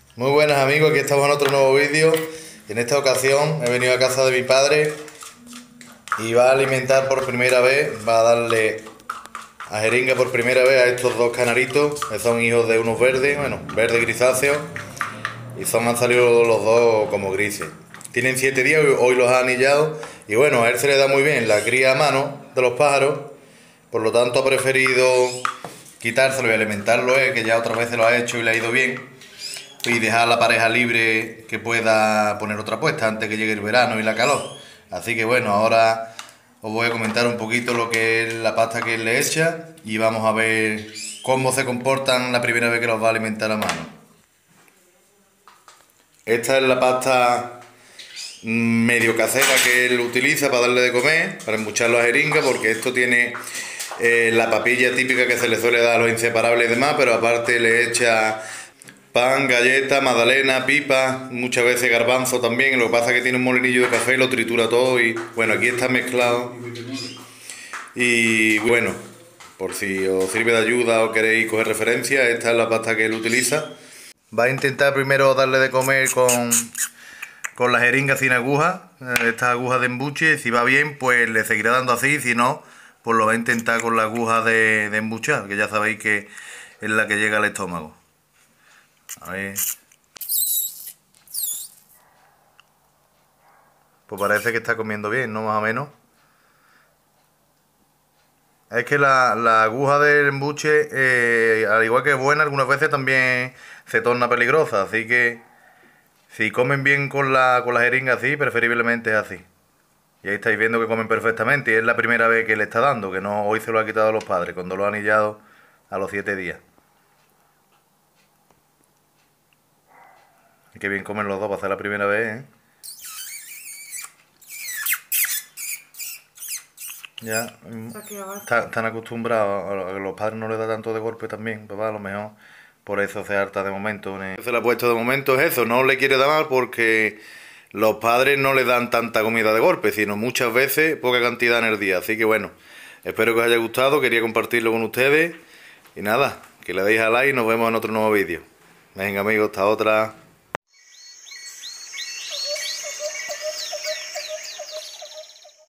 Muy buenas amigos, aquí estamos en otro nuevo vídeo. En esta ocasión he venido a casa de mi padre y va a alimentar por primera vez, va a darle a jeringa por primera vez a estos dos canaritos, que son hijos de unos verdes, bueno, verde grisáceos, y han salido los dos como grises. Tienen 7 días, hoy los ha anillado, y bueno, a él se le da muy bien la cría a mano de los pájaros, por lo tanto ha preferido quitárselo y alimentarlo él, que ya otras veces lo ha hecho y le ha ido bien, y dejar a la pareja libre que pueda poner otra puesta antes que llegue el verano y la calor. Así que bueno, ahora os voy a comentar un poquito lo que es la pasta que él le echa y vamos a ver cómo se comportan la primera vez que los va a alimentar a mano. Esta es la pasta medio casera que él utiliza para darle de comer, para embucharlo a jeringa, porque esto tiene la papilla típica que se le suele dar a los inseparables y demás, pero aparte le echa pan, galleta, magdalena, pipa, muchas veces garbanzo también. Lo que pasa es que tiene un molinillo de café y lo tritura todo y bueno, aquí está mezclado. Y bueno, por si os sirve de ayuda o queréis coger referencia, esta es la pasta que él utiliza. Va a intentar primero darle de comer con la jeringa sin aguja, estas agujas de embuche. Si va bien, pues le seguirá dando así, si no, pues lo va a intentar con la aguja de embuchar, que ya sabéis que es la que llega al estómago. A ver. Pues parece que está comiendo bien, ¿no? Más o menos. Es que la aguja del embuche, al igual que es buena, algunas veces también se torna peligrosa. Así que si comen bien con la jeringa así, preferiblemente es así. Y ahí estáis viendo que comen perfectamente. Y es la primera vez que le está dando, que no hoy se lo ha quitado a los padres, cuando lo han anillado a los 7 días. Y qué bien comen los dos para ser la primera vez, ¿eh? Ya están acostumbrados a que los padres no les da tanto de golpe también, papá, a lo mejor por eso se harta de momento. Se le ha puesto de momento es eso, no le quiere dar más porque los padres no le dan tanta comida de golpe, sino muchas veces poca cantidad en el día. Así que bueno, espero que os haya gustado, quería compartirlo con ustedes y nada, que le deis a like y nos vemos en otro nuevo vídeo. Venga amigos, hasta otra.